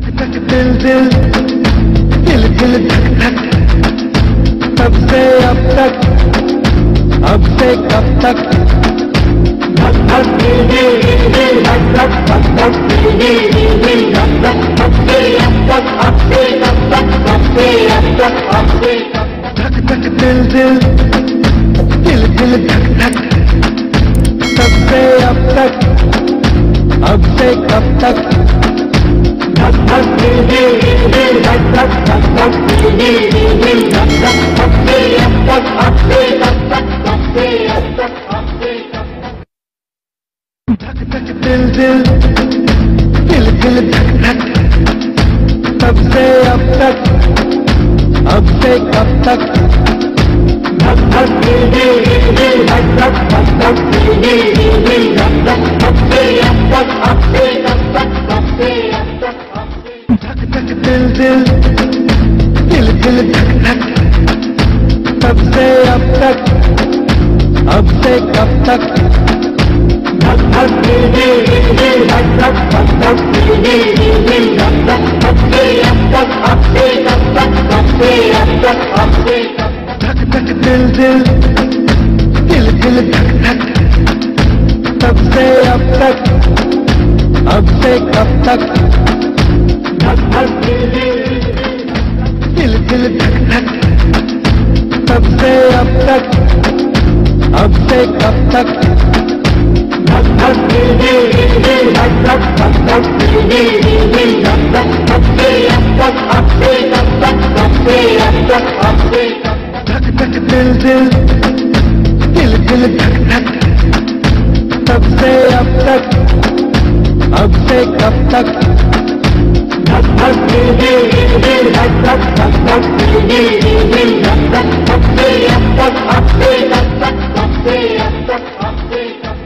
धक दिल दिल दिल दिल धक धक, तब से अब तक, अब से कब तक। धक धक दिल दिल दिल धक धक, धक धक दिल दिल दिल धक धक, तब से अब तक, अब से कब तक, तब से अब तक, अब से धक धक दिल दिल दिल दिल धक धक, तब से अब तक, अब से कब तक। धक धक दिल दिल दिल धक धक, धक धक दिल दिल दिल धक धक, तब से अब तक, अब से कब तक, तब से अब तक, अब से कब तक। धक धक दिल दिल दिल दिल धक धक, तब से अब तक, अब से कब तक। धक धक दिल दिल दिल धक धक, धक धक दिल दिल दिल धक धक, तब से अब तक, अब से कब तक, तब से अब तक, अब से धक धक दिल दिल दिल दिल धक धक, तब से अब तक, अब से कब तक। धक धक दिल दिल दिल धक धक, धक धक दिल दिल दिल धक धक, तब से अब तक, अब से कब तक, तब से अब तक, अब से धक धक दिल दिल दिल दिल धक धक, तब से अब तक, अब से कब तक। धक धक दिल दिल दिल धक धक, तब से अब तक, अब से कब तक। धक धक दिल दिल धक धक, धक धक दिल दिल धक धक, तब से अब तक, अब से कब तक, तब से अब तक, अब से धक धक दिल दिल दिल दिल धक धक, तब से अब तक, अब से कब तक। धक धक दिल दिल धक धक, धक धक दिल दिल धक धक, तब से अब तक, अब से कब तक, तब से अब तक, अब से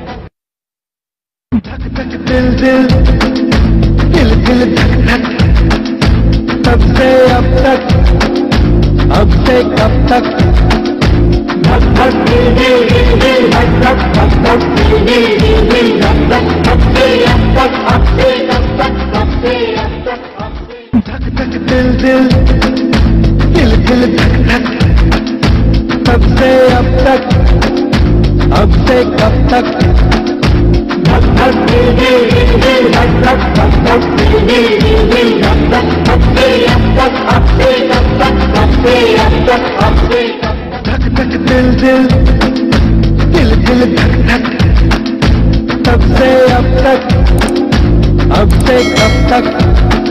धक धक दिल दिल दिल दिल धक धक, तब से अब तक, अब से कब तक। धक धक दिल दिल धक धक, धक धक दिल दिल धक धक, तब से अब तक, अब से कब तक, तब से अब तक, अब से धक धक दिल दिल दिल दिल धक धक, तब से अब तक, अब से कब तक। धक धक दिल दिल धक धक, धक धक दिल दिल धक धक, तब से अब तक, अब से कब तक, तब से अब तक, अब से धक धक दिल दिल दिल दिल धक धक, तब से अब तक, अब से कब तक।